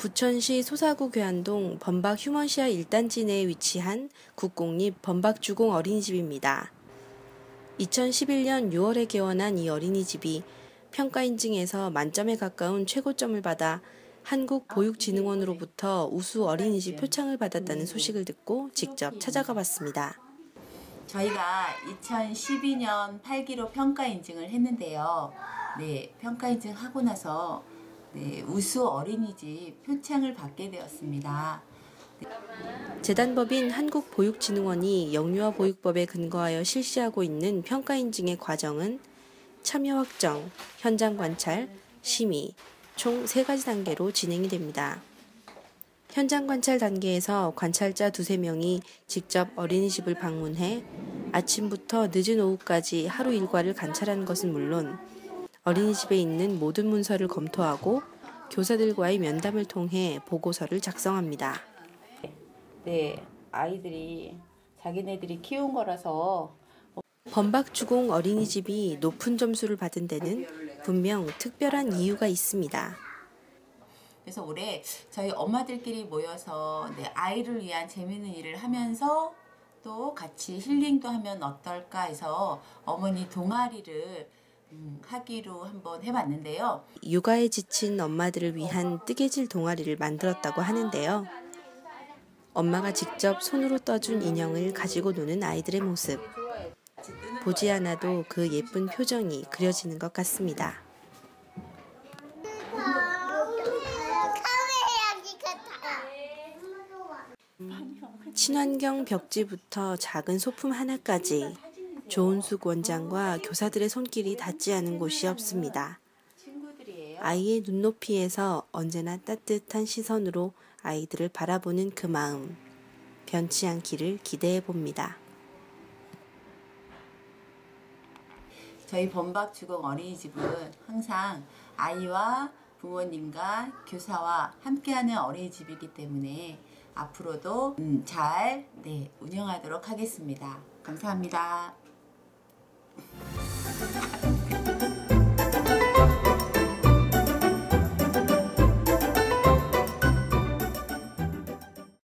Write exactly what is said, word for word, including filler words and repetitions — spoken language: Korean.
부천시 소사구 교안동 범박 휴먼시아 일 단지 내에 위치한 국공립 범박주공 어린이집입니다. 이천십일 년 유월에 개원한 이 어린이집이 평가 인증에서 만점에 가까운 최고점을 받아 한국보육진흥원으로부터 우수 어린이집 표창을 받았다는 소식을 듣고 직접 찾아가 봤습니다. 저희가 이천십이 년 팔 기로 평가 인증을 했는데요. 네, 평가 인증하고 나서 네, 우수 어린이집 표창을 받게 되었습니다. 네. 재단법인 한국보육진흥원이 영유아 보육법에 근거하여 실시하고 있는 평가 인증의 과정은 참여 확정, 현장 관찰, 심의, 총 세 가지 단계로 진행이 됩니다. 현장 관찰 단계에서 관찰자 두세 명이 직접 어린이집을 방문해 아침부터 늦은 오후까지 하루 일과를 관찰하는 것은 물론 어린이집에 있는 모든 문서를 검토하고 교사들과의 면담을 통해 보고서를 작성합니다. 네, 아이들이 자기네들이 키운 거라서 범박주공 어린이집이 높은 점수를 받은 데는 분명 특별한 이유가 있습니다. 그래서 올해 저희 엄마들끼리 모여서 네, 아이를 위한 재미있는 일을 하면서 또 같이 힐링도 하면 어떨까 해서 어머니 동아리를 음, 하기로 한번 해봤는데요. 육아에 지친 엄마들을 위한 뜨개질 동아리를 만들었다고 하는데요. 엄마가 직접 손으로 떠준 인형을 가지고 노는 아이들의 모습. 보지 않아도 그 예쁜 표정이 그려지는 것 같습니다. 친환경 벽지부터 작은 소품 하나까지 조은숙 원장과 교사들의 손길이 닿지 않은 곳이 없습니다. 아이의 눈높이에서 언제나 따뜻한 시선으로 아이들을 바라보는 그 마음, 변치 않기를 기대해 봅니다. 저희 범박주공 어린이집은 항상 아이와 부모님과 교사와 함께하는 어린이집이기 때문에 앞으로도 잘 네, 운영하도록 하겠습니다. 감사합니다.